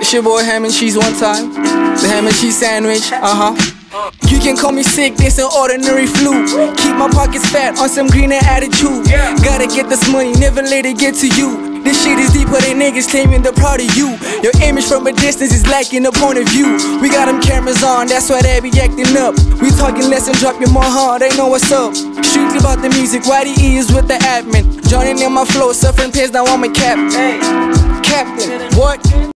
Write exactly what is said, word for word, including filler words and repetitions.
It's your boy Ham and Cheese one time. The ham and cheese sandwich, uh-huh. You can call me sick, this an ordinary flu. Keep my pockets fat on some greener attitude. Gotta get this money, never let it get to you. This shit is deeper than niggas claiming they're proud of you. Your image from a distance is lacking a point of view. We got them cameras on, that's why they be acting up. We talking less and drop your more hard, they know what's up. Strictly about the music, Y D E is with the admin. Joining in my flow, suffering pains, now I'm a captain. Captain, what?